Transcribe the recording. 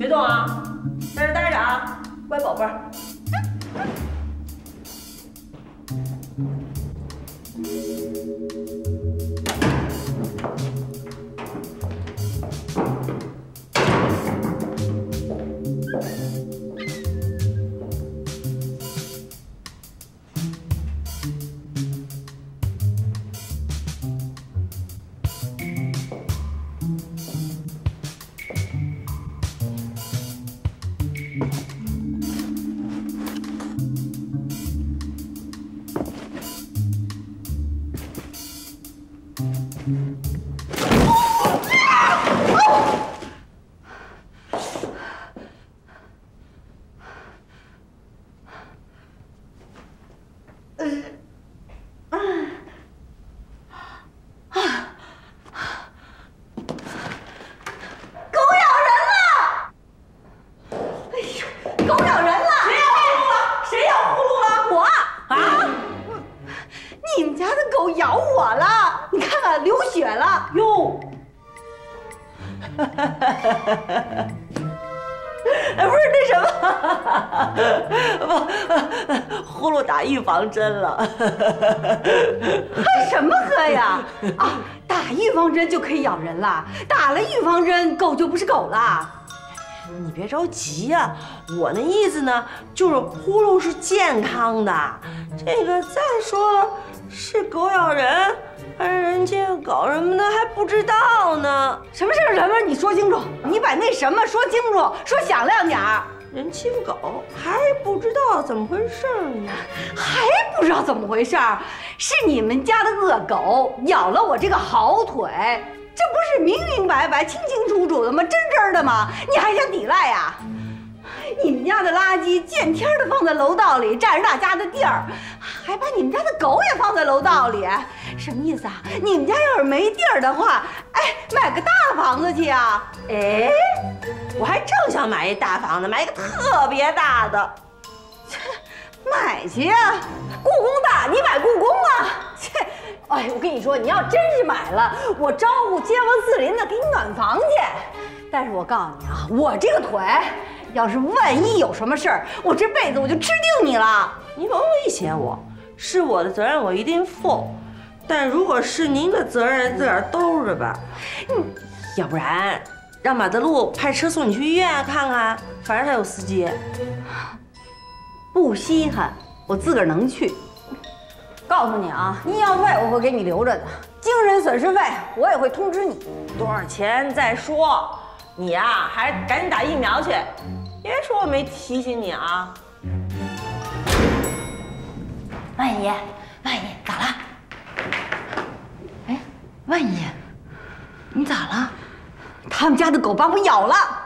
别动啊，在这待着啊，乖宝贝儿。呼噜打预防针了， 喝什么喝呀？啊，打预防针就可以咬人了？打了预防针，狗就不是狗了？ 你别着急呀，我那意思呢，就是呼噜是健康的。这个再说了，是狗咬人还是人欺负狗什么的还不知道呢。 什么事？你说清楚，你把那什么说清楚，说响亮点儿。 人欺负狗还不知道怎么回事呢？ 还不知道怎么回事？是你们家的恶狗咬了我这个好腿，这不是明明白白、清清楚楚的吗？真真的吗？你还想抵赖呀？你们家的垃圾见天的放在楼道里，占着大家的地儿，还把你们家的狗也放在楼道里，什么意思啊？你们家要是没地儿的话，哎，买个大房子去啊？ 哎，我还正想买一大房子，买一个特别大的。 买去啊！故宫大，你买故宫啊？切！哎，我跟你说，你要真是买了，我招呼街坊四邻的给你暖房去。但是我告诉你啊，我这个腿，要是万一有什么事儿，我这辈子我就吃定你了。 你甭威胁我，是我的责任，我一定负。但如果是您的责任，自个儿兜着吧。要不然让马德禄派车送你去医院看看，反正他有司机。 不稀罕，我自个儿能去。告诉你啊，医药费我会给你留着的，精神损失费我也会通知你。 多少钱再说。你呀，还是赶紧打疫苗去，别说我没提醒你啊。 万姨，咋了？哎，万姨，你咋了？他们家的狗把我咬了。